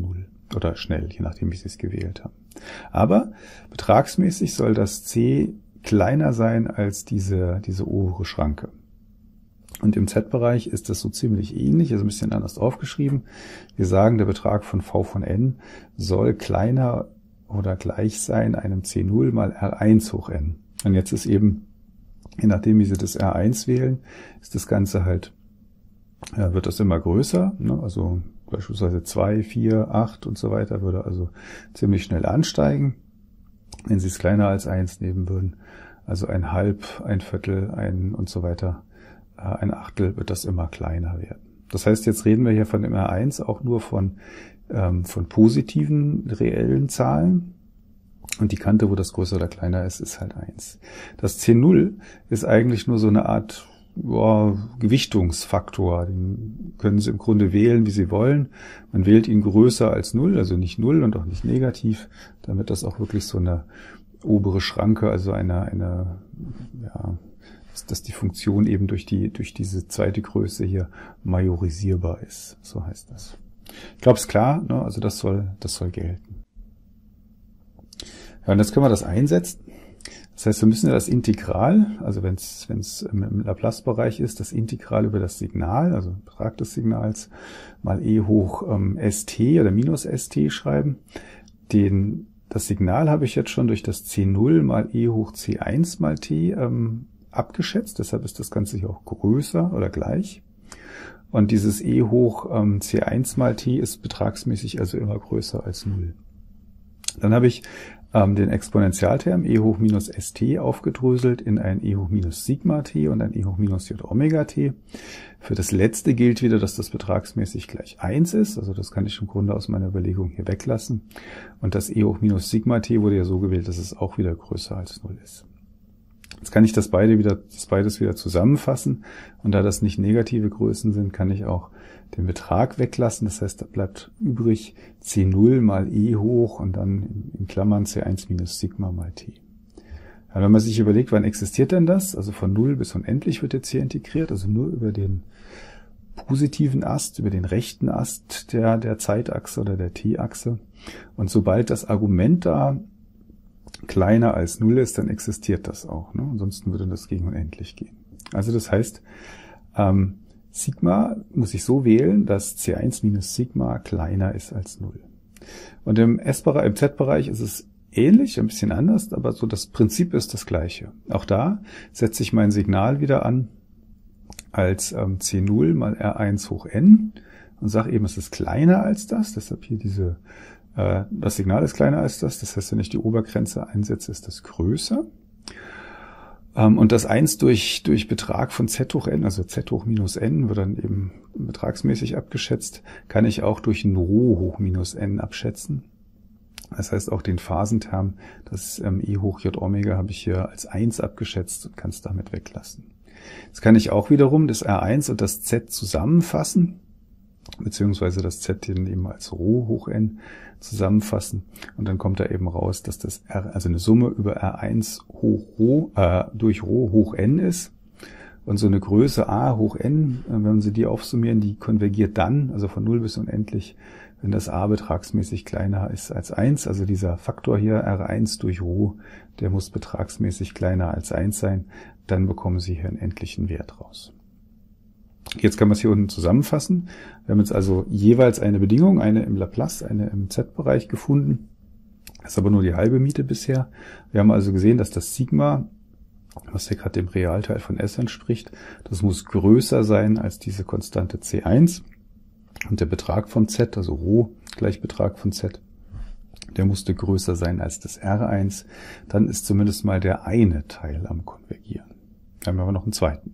oder schnell, je nachdem, wie Sie es gewählt haben. Aber betragsmäßig soll das C kleiner sein als diese, diese obere Schranke. Und im Z-Bereich ist das so ziemlich ähnlich, also ein bisschen anders aufgeschrieben. Wir sagen, der Betrag von V von n soll kleiner oder gleich sein einem C null mal R eins hoch n. Und jetzt ist eben, je nachdem, wie Sie das R eins wählen, ist das Ganze halt, ja, wird das immer größer, ne? Also beispielsweise zwei, vier, acht und so weiter würde also ziemlich schnell ansteigen, wenn Sie es kleiner als eins nehmen würden. Also ein Halb, ein Viertel, ein und so weiter, ein Achtel wird das immer kleiner werden. Das heißt, jetzt reden wir hier von dem R eins auch nur von, ähm, von positiven reellen Zahlen. Und die Kante, wo das größer oder kleiner ist, ist halt eins. Das C null ist eigentlich nur so eine Art boah, Gewichtungsfaktor. Den können Sie im Grunde wählen, wie Sie wollen. Man wählt ihn größer als null, also nicht null und auch nicht negativ, damit das auch wirklich so eine obere Schranke, also eine, eine ja, dass, dass die Funktion eben durch die durch diese zweite Größe hier majorisierbar ist. So heißt das. Ich glaube, es ist klar, ne? Also das soll, das soll gelten. Ja, und jetzt können wir das einsetzen. Das heißt, wir müssen ja das Integral, also wenn es wenn es im Laplace-Bereich ist, das Integral über das Signal, also Betrag des Signals, mal e hoch ähm, st oder minus st schreiben. Den, das Signal habe ich jetzt schon durch das C null mal e hoch c eins mal t ähm, abgeschätzt, deshalb ist das Ganze hier auch größer oder gleich. Und dieses e hoch ähm, c eins mal t ist betragsmäßig also immer größer als null. Dann habe ich ähm, den Exponentialterm e hoch minus st aufgedröselt in ein e hoch minus Sigma t und ein e hoch minus j Omega t. Für das letzte gilt wieder, dass das betragsmäßig gleich eins ist. Also das kann ich im Grunde aus meiner Überlegung hier weglassen. Und das e hoch minus Sigma t wurde ja so gewählt, dass es auch wieder größer als null ist. Jetzt kann ich das beide wieder, das beides wieder zusammenfassen. Und da das nicht negative Größen sind, kann ich auch den Betrag weglassen. Das heißt, da bleibt übrig C null mal E hoch und dann in Klammern C eins minus Sigma mal T. Ja, wenn man sich überlegt, wann existiert denn das? Also von null bis unendlich wird jetzt hier integriert, also nur über den positiven Ast, über den rechten Ast der, der Zeitachse oder der T-Achse. Und sobald das Argument da kleiner als null ist, dann existiert das auch. Ne? Ansonsten würde das gegen unendlich gehen. Also das heißt, ähm, Sigma muss ich so wählen, dass C eins minus Sigma kleiner ist als null. Und im S-Bereich, im Z-Bereich ist es ähnlich, ein bisschen anders, aber so das Prinzip ist das gleiche. Auch da setze ich mein Signal wieder an als ähm, C null mal R eins hoch n und sage eben, es ist kleiner als das, deshalb hier diese das Signal ist kleiner als das, das heißt, wenn ich die Obergrenze einsetze, ist das größer. Und das eins durch, durch Betrag von z hoch n, also z hoch minus n, wird dann eben betragsmäßig abgeschätzt, kann ich auch durch ein Rho hoch minus n abschätzen. Das heißt, auch den Phasenterm, das ähm, e hoch j Omega, habe ich hier als eins abgeschätzt und kann es damit weglassen. Jetzt kann ich auch wiederum das R eins und das z zusammenfassen, beziehungsweise das z dann eben als Rho hoch n zusammenfassen. Und dann kommt da eben raus, dass das R, also eine Summe über R eins hoch Rho, äh, durch Rho hoch n ist. Und so eine Größe a hoch n, wenn Sie die aufsummieren, die konvergiert dann, also von null bis unendlich, wenn das a betragsmäßig kleiner ist als eins. Also dieser Faktor hier, R eins durch Rho, der muss betragsmäßig kleiner als eins sein. Dann bekommen Sie hier einen endlichen Wert raus. Jetzt kann man es hier unten zusammenfassen. Wir haben jetzt also jeweils eine Bedingung, eine im Laplace, eine im Z-Bereich gefunden. Das ist aber nur die halbe Miete bisher. Wir haben also gesehen, dass das Sigma, was hier gerade dem Realteil von S entspricht, das muss größer sein als diese Konstante C eins. Und der Betrag von Z, also Rho gleich Betrag von Z, der musste größer sein als das R eins. Dann ist zumindest mal der eine Teil am Konvergieren. Wir haben aber noch einen zweiten.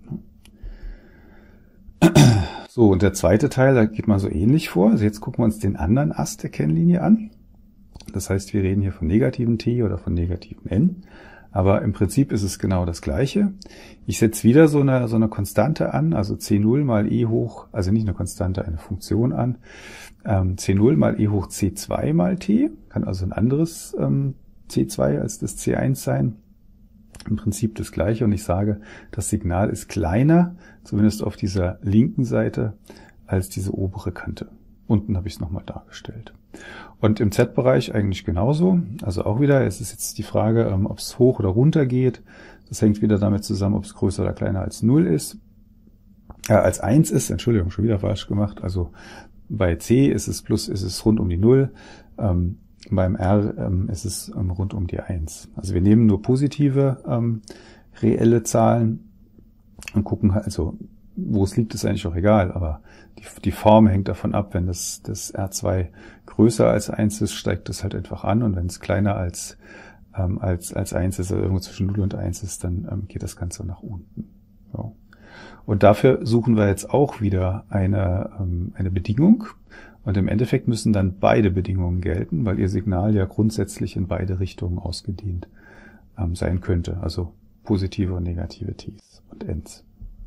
So, und der zweite Teil, da geht man so ähnlich vor. Also jetzt gucken wir uns den anderen Ast der Kennlinie an. Das heißt, wir reden hier von negativen t oder von negativen n. Aber im Prinzip ist es genau das Gleiche. Ich setze wieder so eine, so eine Konstante an, also C null mal e hoch, also nicht eine Konstante, eine Funktion an. Ähm, C null mal e hoch C zwei mal t, kann also ein anderes ähm, C zwei als das C eins sein. Im Prinzip das Gleiche, und ich sage, das Signal ist kleiner, zumindest auf dieser linken Seite, als diese obere Kante. unten habe ich es nochmal dargestellt. Und im Z-Bereich eigentlich genauso. Also auch wieder, es ist jetzt die Frage, ähm, ob es hoch oder runter geht. Das hängt wieder damit zusammen, ob es größer oder kleiner als null ist. Äh, als eins ist, Entschuldigung, schon wieder falsch gemacht. Also bei C ist es plus, ist es rund um die null. Ähm, beim R ähm, ist es ähm, rund um die eins. Also wir nehmen nur positive ähm, reelle Zahlen und gucken halt, also wo es liegt, ist eigentlich auch egal, aber die, die Form hängt davon ab. Wenn das, das R zwei größer als eins ist, steigt das halt einfach an, und wenn es kleiner als, ähm, als, als eins ist, also irgendwo zwischen null und eins ist, dann ähm, geht das Ganze nach unten. So. Und dafür suchen wir jetzt auch wieder eine, ähm, eine Bedingung, und im Endeffekt müssen dann beide Bedingungen gelten, weil Ihr Signal ja grundsätzlich in beide Richtungen ausgedehnt ähm, sein könnte, also positive und negative T's und N's.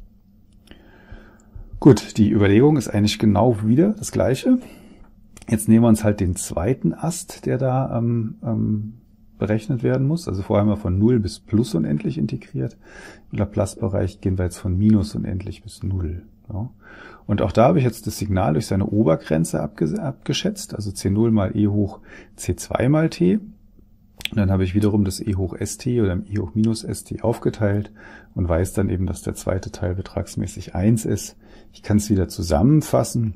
Gut, die Überlegung ist eigentlich genau wieder das Gleiche. Jetzt nehmen wir uns halt den zweiten Ast, der da ähm, ähm, berechnet werden muss. Also vorher haben wir von null bis plus unendlich integriert. Im Laplace-Bereich gehen wir jetzt von minus unendlich bis null. Ja. Und auch da habe ich jetzt das Signal durch seine Obergrenze abges abgeschätzt, also C null mal E hoch C zwei mal T. Und dann habe ich wiederum das E hoch St oder E hoch minus St aufgeteilt und weiß dann eben, dass der zweite Teil betragsmäßig eins ist. Ich kann es wieder zusammenfassen.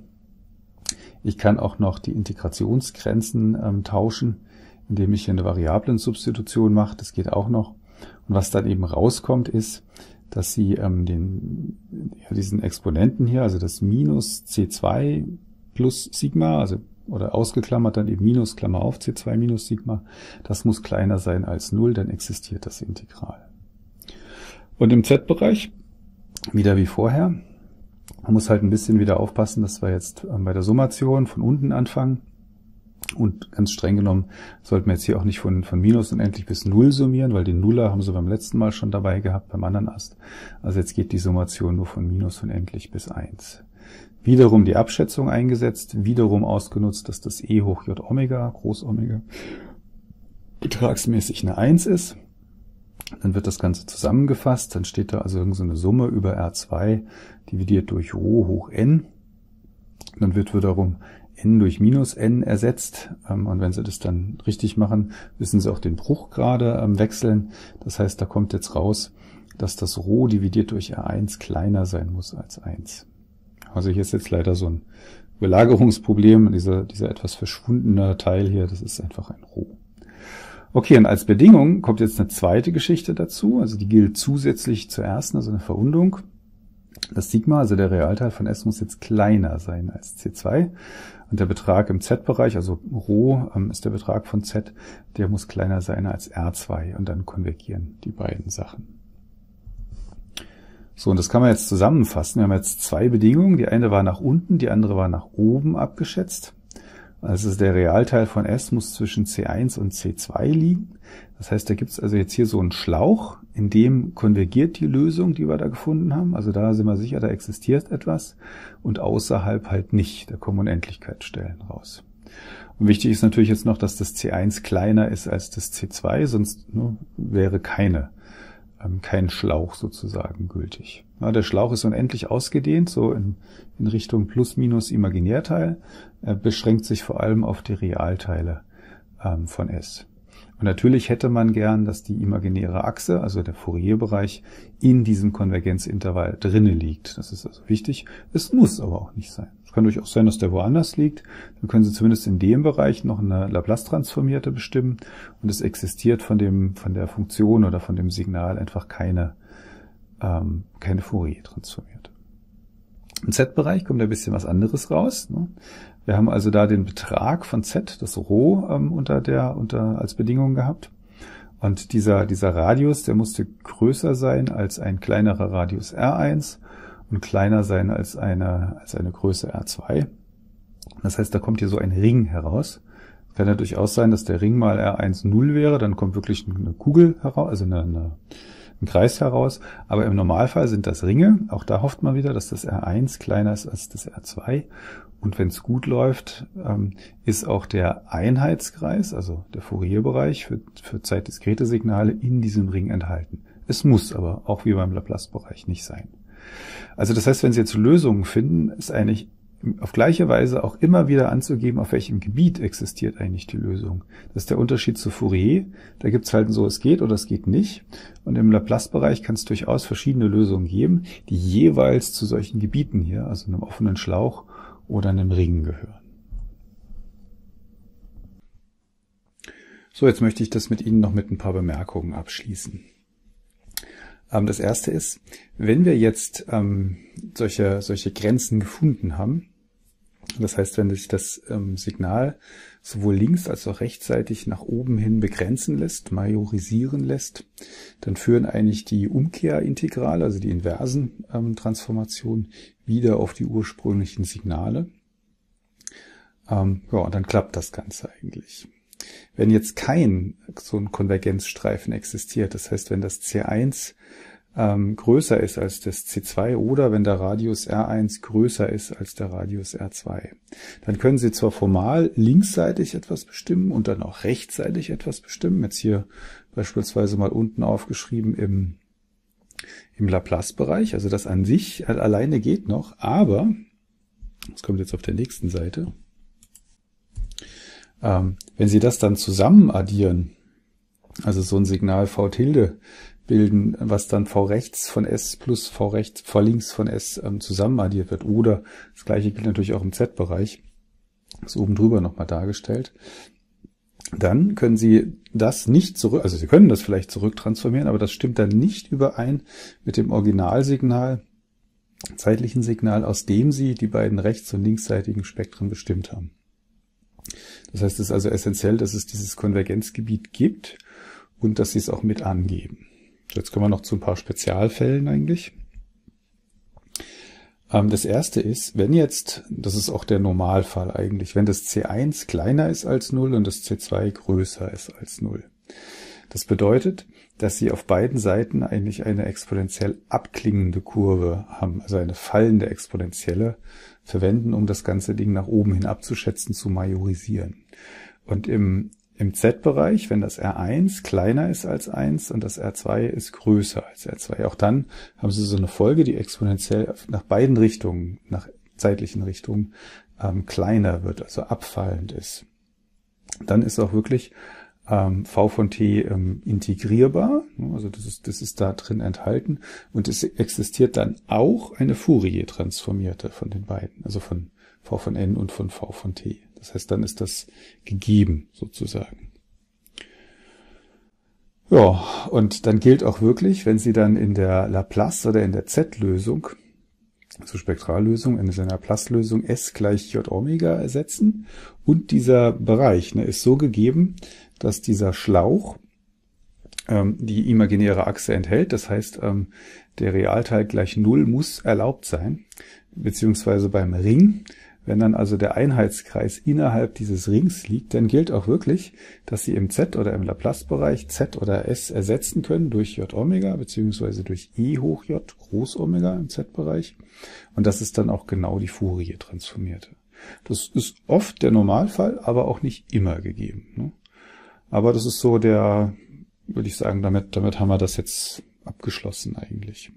Ich kann auch noch die Integrationsgrenzen ähm, tauschen, indem ich hier eine Variablensubstitution mache. Das geht auch noch. Und was dann eben rauskommt, ist, dass Sie ähm, den, ja, diesen Exponenten hier, also das Minus C zwei plus Sigma, also oder ausgeklammert dann eben Minus, Klammer auf, C zwei minus Sigma, das muss kleiner sein als null, dann existiert das Integral. Und im Z-Bereich, wieder wie vorher, man muss halt ein bisschen wieder aufpassen, dass wir jetzt ähm, bei der Summation von unten anfangen. Und ganz streng genommen sollten wir jetzt hier auch nicht von, von minus unendlich bis null summieren, weil den Nuller haben Sie beim letzten Mal schon dabei gehabt, beim anderen Ast. Also jetzt geht die Summation nur von minus unendlich bis eins. Wiederum die Abschätzung eingesetzt, wiederum ausgenutzt, dass das E hoch J Omega, Groß Omega, betragsmäßig eine eins ist. Dann wird das Ganze zusammengefasst, dann steht da also irgendeine so eine Summe über R zwei dividiert durch Rho hoch N. Dann wird wiederum N durch minus N ersetzt, und wenn Sie das dann richtig machen, müssen Sie auch den Bruch gerade wechseln. Das heißt, da kommt jetzt raus, dass das Rho dividiert durch R eins kleiner sein muss als eins. Also hier ist jetzt leider so ein Belagerungsproblem, dieser, dieser etwas verschwundene Teil hier, das ist einfach ein Rho. Okay, und als Bedingung kommt jetzt eine zweite Geschichte dazu, also die gilt zusätzlich zur ersten, also eine Verrundung. Das Sigma, also der Realteil von S, muss jetzt kleiner sein als C zwei. Und der Betrag im Z-Bereich, also Rho ähm, ist der Betrag von Z, der muss kleiner sein als R zwei. Und dann konvergieren die beiden Sachen. So, und das kann man jetzt zusammenfassen. Wir haben jetzt zwei Bedingungen. Die eine war nach unten, die andere war nach oben abgeschätzt. Also der Realteil von S muss zwischen C eins und C zwei liegen. Das heißt, da gibt es also jetzt hier so einen Schlauch, in dem konvergiert die Lösung, die wir da gefunden haben. Also da sind wir sicher, da existiert etwas. Und außerhalb halt nicht. Da kommen Unendlichkeitsstellen raus. Und wichtig ist natürlich jetzt noch, dass das C eins kleiner ist als das C zwei, sonst ne, wäre keine, ähm, kein Schlauch sozusagen gültig. Ja, der Schlauch ist unendlich ausgedehnt, so in, in Richtung Plus-Minus Imaginärteil. Er beschränkt sich vor allem auf die Realteile ähm, von S. Und natürlich hätte man gern, dass die imaginäre Achse, also der Fourier-Bereich, in diesem Konvergenzintervall drinne liegt. Das ist also wichtig. Es muss aber auch nicht sein. Es kann durchaus sein, dass der woanders liegt. Dann können Sie zumindest in dem Bereich noch eine Laplace-Transformierte bestimmen. Und es existiert von dem, von der Funktion oder von dem Signal einfach keine, ähm, keine Fourier-Transformierte. Im Z-Bereich kommt ein bisschen was anderes raus. Ne? Wir haben also da den Betrag von Z, das Rho, ähm, unter der, unter, als Bedingung gehabt. Und dieser, dieser Radius, der musste größer sein als ein kleinerer Radius R eins und kleiner sein als eine, als eine Größe R zwei. Das heißt, da kommt hier so ein Ring heraus. Es kann ja durchaus sein, dass der Ring mal R eins null wäre, dann kommt wirklich eine Kugel heraus, also eine, eine ein Kreis heraus, aber im Normalfall sind das Ringe. Auch da hofft man wieder, dass das R eins kleiner ist als das R zwei. Und wenn es gut läuft, ähm, ist auch der Einheitskreis, also der Fourier-Bereich für, für zeitdiskrete Signale in diesem Ring enthalten. Es muss aber, auch wie beim Laplace-Bereich, nicht sein. Also das heißt, wenn Sie jetzt Lösungen finden, ist eigentlich auf gleiche Weise auch immer wieder anzugeben, auf welchem Gebiet existiert eigentlich die Lösung. Das ist der Unterschied zu Fourier. Da gibt's halt so, es geht oder es geht nicht. Und im Laplace-Bereich kann es durchaus verschiedene Lösungen geben, die jeweils zu solchen Gebieten hier, also einem offenen Schlauch oder einem Ring, gehören. So, jetzt möchte ich das mit Ihnen noch mit ein paar Bemerkungen abschließen. Das erste ist, wenn wir jetzt ähm, solche, solche Grenzen gefunden haben, das heißt, wenn sich das ähm, Signal sowohl links als auch rechtsseitig nach oben hin begrenzen lässt, majorisieren lässt, dann führen eigentlich die Umkehrintegrale, also die inversen ähm, Transformationen, wieder auf die ursprünglichen Signale. Ähm, ja, und dann klappt das Ganze eigentlich. Wenn jetzt kein so ein Konvergenzstreifen existiert, das heißt, wenn das C eins ähm, größer ist als das C zwei oder wenn der Radius R eins größer ist als der Radius R zwei, dann können Sie zwar formal linksseitig etwas bestimmen und dann auch rechtsseitig etwas bestimmen, jetzt hier beispielsweise mal unten aufgeschrieben im, im Laplace-Bereich, also das an sich alleine geht noch, aber, das kommt jetzt auf der nächsten Seite, Ähm, wenn Sie das dann zusammen addieren, also so ein Signal V Tilde bilden, was dann V rechts von S plus V rechts, V links von S ähm, zusammen addiert wird, oder das gleiche gilt natürlich auch im Z-Bereich, ist oben drüber nochmal dargestellt, dann können Sie das nicht zurück, also Sie können das vielleicht zurücktransformieren, aber das stimmt dann nicht überein mit dem Originalsignal, zeitlichen Signal, aus dem Sie die beiden rechts- und linksseitigen Spektren bestimmt haben. Das heißt, es ist also essentiell, dass es dieses Konvergenzgebiet gibt und dass Sie es auch mit angeben. Jetzt kommen wir noch zu ein paar Spezialfällen eigentlich. Das erste ist, wenn jetzt, das ist auch der Normalfall eigentlich, wenn das C eins kleiner ist als null und das C zwei größer ist als null. Das bedeutet, dass Sie auf beiden Seiten eigentlich eine exponentiell abklingende Kurve haben, also eine fallende Exponentielle verwenden, um das ganze Ding nach oben hin abzuschätzen, zu majorisieren. Und im, im Z-Bereich, wenn das R eins kleiner ist als eins und das R zwei ist größer als R zwei, auch dann haben Sie so eine Folge, die exponentiell nach beiden Richtungen, nach zeitlichen Richtungen, ähm, kleiner wird, also abfallend ist. Dann ist auch wirklich ähm, V von t ähm, integrierbar, also das ist, das ist da drin enthalten, und es existiert dann auch eine Fourier-Transformierte von den beiden, also von V von n und von V von t. Das heißt, dann ist das gegeben sozusagen. Ja, und dann gilt auch wirklich, wenn Sie dann in der Laplace oder in der Z-Lösung, also Spektrallösung, in seiner Laplace-Lösung S gleich J Omega ersetzen und dieser Bereich ne, ist so gegeben, dass dieser Schlauch ähm, die imaginäre Achse enthält. Das heißt, ähm, der Realteil gleich null muss erlaubt sein, beziehungsweise beim Ring. Wenn dann also der Einheitskreis innerhalb dieses Rings liegt, dann gilt auch wirklich, dass Sie im Z- oder im Laplace-Bereich Z oder S ersetzen können durch J Omega, beziehungsweise durch E hoch J Groß Omega im Z-Bereich. Und das ist dann auch genau die Fourier-Transformierte. Das ist oft der Normalfall, aber auch nicht immer gegeben, ne? Aber das ist so der, würde ich sagen, damit, damit haben wir das jetzt abgeschlossen eigentlich.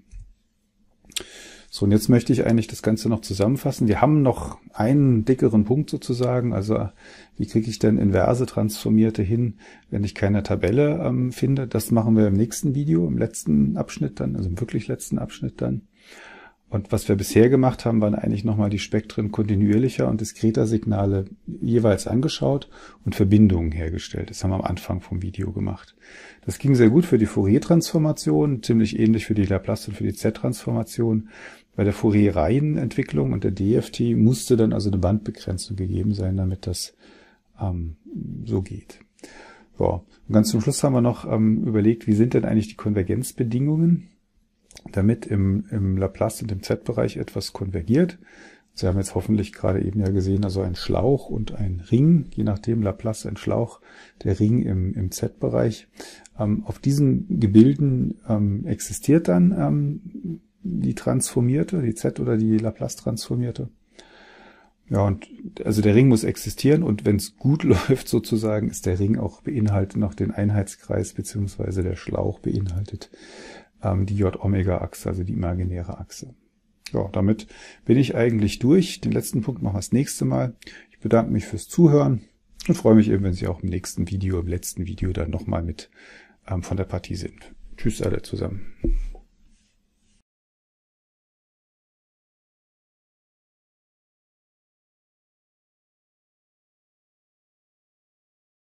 So, und jetzt möchte ich eigentlich das Ganze noch zusammenfassen. Wir haben noch einen dickeren Punkt sozusagen, also wie kriege ich denn inverse Transformierte hin, wenn ich keine Tabelle ähm, finde. Das machen wir im nächsten Video, im letzten Abschnitt dann, also im wirklich letzten Abschnitt dann. Und was wir bisher gemacht haben, waren eigentlich nochmal die Spektren kontinuierlicher und diskreter Signale jeweils angeschaut und Verbindungen hergestellt. Das haben wir am Anfang vom Video gemacht. Das ging sehr gut für die Fourier-Transformation, ziemlich ähnlich für die Laplace- und für die Z-Transformation. Bei der Fourier-Reihenentwicklung und der D F T musste dann also eine Bandbegrenzung gegeben sein, damit das ähm, so geht. Ja. Und ganz zum Schluss haben wir noch ähm, überlegt, wie sind denn eigentlich die Konvergenzbedingungen, damit im, im Laplace- und im Z-Bereich etwas konvergiert. Sie haben jetzt hoffentlich gerade eben ja gesehen, also ein Schlauch und ein Ring, je nachdem Laplace ein Schlauch, der Ring im, im Z-Bereich. Ähm, auf diesen Gebilden ähm, existiert dann ähm, die Transformierte, die Z- oder die Laplace-Transformierte. Ja, und also der Ring muss existieren und wenn es gut läuft sozusagen, ist der Ring auch beinhaltet noch den Einheitskreis, beziehungsweise der Schlauch beinhaltet die J-Omega-Achse, also die imaginäre Achse. ja, damit bin ich eigentlich durch. Den letzten Punkt machen wir das nächste Mal. Ich bedanke mich fürs Zuhören und freue mich eben, wenn Sie auch im nächsten Video, im letzten Video dann nochmal mit ähm, von der Partie sind. Tschüss alle zusammen.